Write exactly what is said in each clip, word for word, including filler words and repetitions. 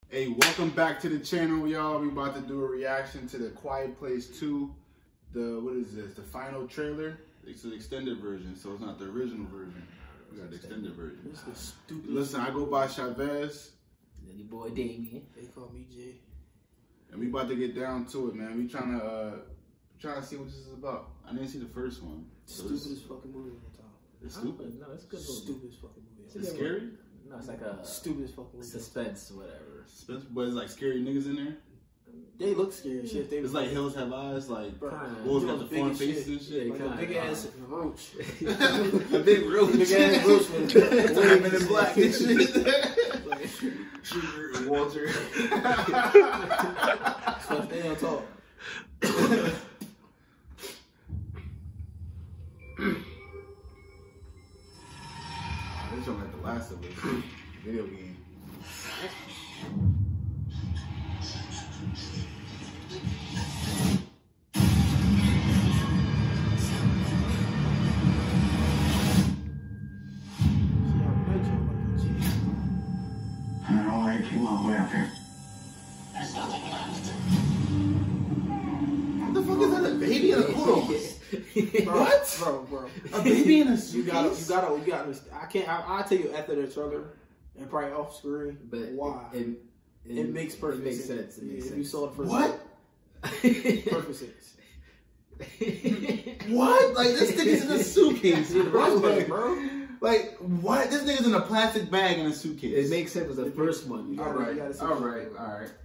Hey, welcome back to the channel, y'all. We about to do a reaction to The Quiet Place two. The, what is this? The final trailer? It's an extended version, so it's not the original version. We got the extended version. This is stupid. Listen, I go by Chavez. And your boy Damien. They call me Jay. And we about to get down to it, man. We trying to, uh, trying to see what this is about. I didn't see the first one. So Stupidest fucking movie of the time. It's stupid. No, it's a good movie. Stupidest fucking movie. It's it scary? No, it's like a stupidest fucking movie. suspense, whatever. Suspense, but it's like scary niggas in there. They look scary as shit. They It's like Hills Have Eyes, like Kinda. wolves You know, got the big foreign as faces shit. and shit. Like Kinda. a big ass roach. A big roach. Big ass roach with Women in black and shit. like, Walter. So they don't talk. This one like The Last of Us video game. I already came all the way up here. There's nothing left. What the fuck is that? A baby in a poodle? Bro, What? bro, bro? A baby in a You suitcase? gotta, you gotta, you gotta. I can't. I, I'll tell you after the trailer and probably off screen. But why? It, it, It makes perfect it makes sense. sense. It makes Yeah, sense. if you saw the first What? perfect sense. What? Like, this nigga's in a suitcase, bro. Like, bro. like, what? This nigga's in a plastic bag in a suitcase. It makes sense with the first one. You All know? right, You gotta see all it. right, all right.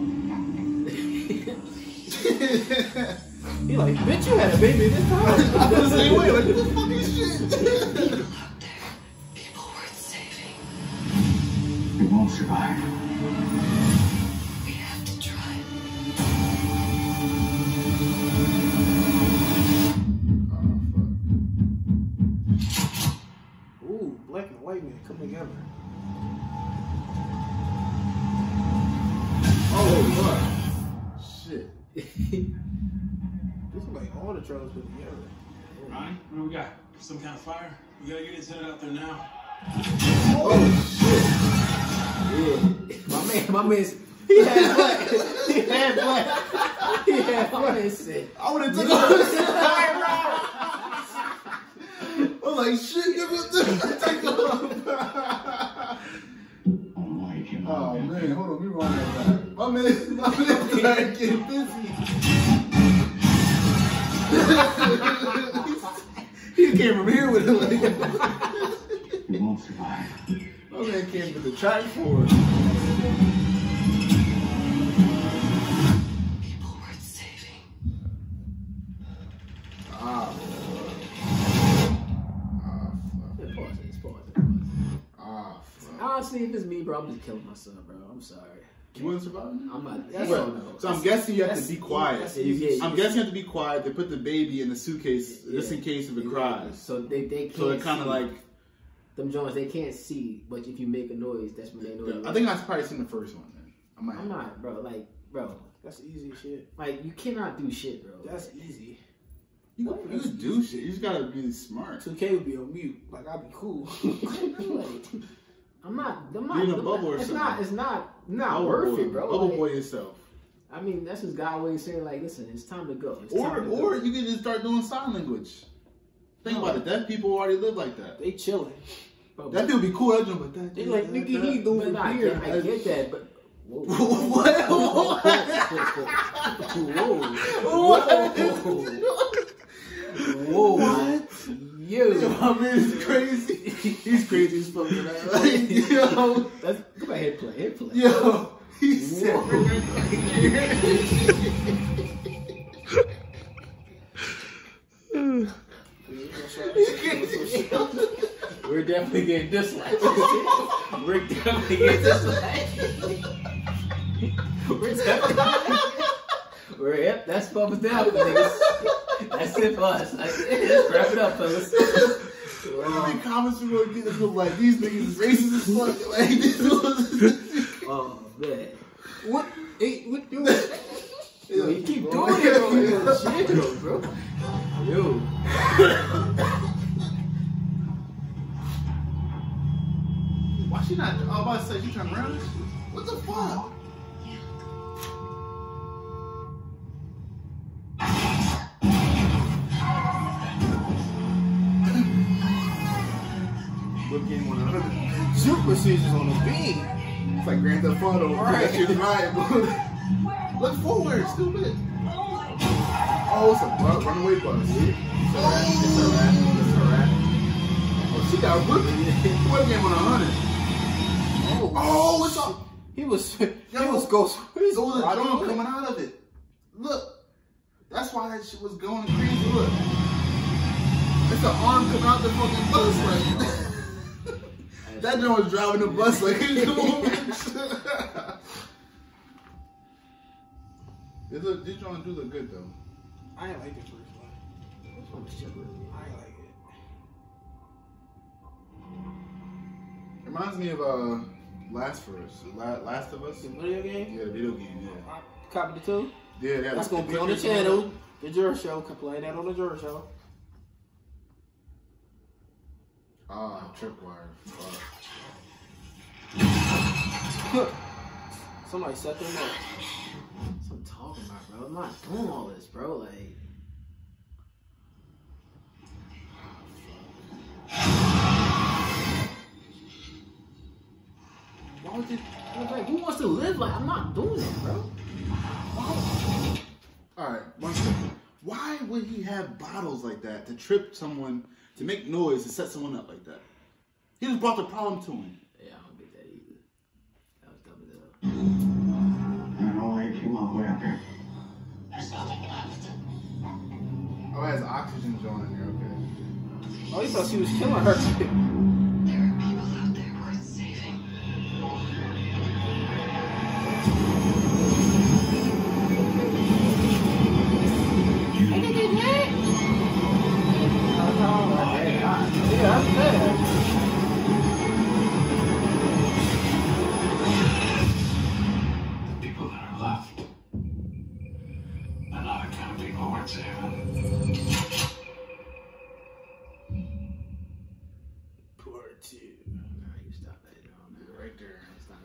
He like, bitch, you had a baby this time. I feel the same way. Like, what the fuck is shit? People out there. People worth saving. We won't survive. We have to try. Ooh, black and white man come together. Oh, fuck. Shit. This is like all the trailers put together. Ronnie, what do we got? Some kind of fire? We gotta get it set out there now. Oh, shit. Yeah. My man, my man's. He had black. He had black. He had My black. man said. I would have took it. I'm like, shit, give it to take off. Almighty came Oh, all the way up man, here. hold on, we run that back. My man, my man started getting busy. He came from here with it. Like, We won't survive. my man came from the track forward. People worth saving. Ah, Yeah, pause it. Just pause it. ah, fuck. Honestly, if it's me, bro, I'm just killing my son, bro. I'm sorry. You want to survive? I'm not. That's Hell all- no. So I'm guessing you have to That's- be quiet. that's Yeah, you get- I'm guessing you have to be quiet. They put the baby in the suitcase just in case if it Exactly. cries. So they they can't. So it kind of see. like, them Jones. They can't see, but if you make a noise, that's when they know. you're I think I've probably seen the first one then. I might. I'm not, bro. Like, bro, That's easy shit. like you cannot do shit, bro. That's easy. You, can- you can do shit. You just gotta be smart. two K would be on mute. Like, I'd be cool. Like, I'm not. I'm not. Be in a I'm bubble not- or it's something. not. It's not. Not Bubble worth boy, it, bro. Bubble Like, boy yourself. I mean, that's just God way of saying, like, listen, it's time to go. It's Or time to or go. you can just start doing sign language. Think No. about it. Deaf people already live like that. They chilling. Bro, That dude be cool. That dude, but that They like, nigga, he but doing nah, I, beer. get, I get that, but whoa, What? whoa, whoa, What? yo, My man is crazy. He's crazy as fuck. Man. Like, yo, Let's go ahead, hit play, hit play. yo, he's sick. We're definitely getting disliked. We're definitely getting disliked. We're definitely. We're yep. That's thumbs down, niggas. That's it for us. That's it. Let's wrap it up, fellas. How many comments we gonna get that look like these niggas is racist as fuck? Like this was. Oh man. What? Hey, what you? Yo, you keep doing it, bro. Yo, shit, bro. Yo. Why she not? I was about to say she turned around. What the fuck? But she's just on the beam. It's like Grand Theft Auto. Right. That shit's right. Look forward, stupid. Oh, it's a bu- runaway bus. It's a rat. It's a rat. It's a rat. Oh, she got whipped. What game on a hundred? Oh, Oh, it's a. he was he Yo, was ghost. There was a drum coming out of it. Look. That's why that shit was going crazy. Look. It's an arm coming out the fucking bus. Like, that drum was driving the bus like he's moving. This look, this drum do look good though. I ain't like the first one. This one was chilling. I ain't like it. Reminds me of uh, Last of Us. La- Last of Us. The video game. Yeah, the video game. Yeah. I copied it too. Yeah, that That's gonna be on the channel. The Jura Show. Can play that on the Jura Show. Ah, Tripwire. Fuck. Somebody set them up. That's what I'm talking about, bro. I'm not doing all this, bro. Like, Why would you? I was like, who wants to live like? I'm not doing it, bro. All right, one second. Why would he have bottles like that to trip someone, to make noise, to set someone up like that? He just brought the problem to him. Yeah, I don't get that either. That was dumb as hell. I don't know why you came all the way up here. There's nothing left. Oh, it has oxygen joint in there. Okay. Oh, he thought she was killing her. There are people out there worth saving. Yeah, I'm bad. The people that are left. They're not the kind of people worth saving. Poor two. Nah, you stop that, yo, man. Right there. Stop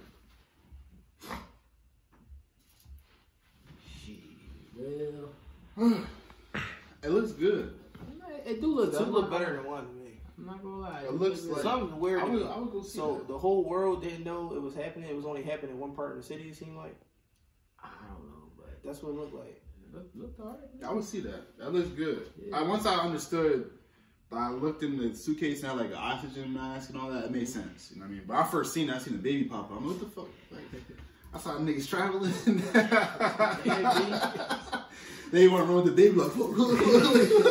it. Shit. Well, It looks good. it do look good. Two I'm look not- better than one to me. I'm not gonna lie. It looks like- Something weird. I to would, me. I would go see So that. the whole world didn't know it was happening. It was only happening in one part of the city. It seemed like I don't know, but that's what it looked like. it looked, looked alright. I would see that. That looks good. Yeah. I, once I understood, I looked in the suitcase and had like an oxygen mask and all that. It made sense. You know what I mean? But I first seen it, I seen the baby pop up. I'm like, what the fuck? Like, I saw niggas traveling. They want to run with the baby like, look, look, look,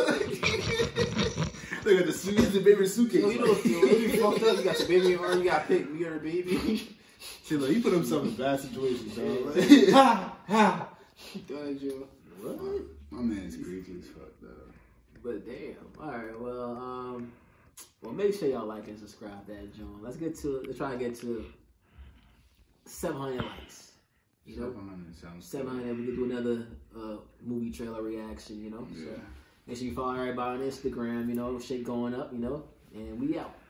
look at the suitcase, the baby suitcase. So you know, the baby fucked up. You got the baby in arm. You got picked. You got her baby. See, like, he put himself in bad situations, dog. Like, Ha ha. Done, Joe. What? my man is creepy as fuck, though. But damn. Alright, well, um, well, make sure y'all like and subscribe to that, John. Let's get to, let's try to get to seven hundred likes. You know? seven hundred sounds seven hundred, we can do another uh, movie trailer reaction, you know? Yeah. So make sure you follow everybody on Instagram, you know, shit going up, you know? And we out.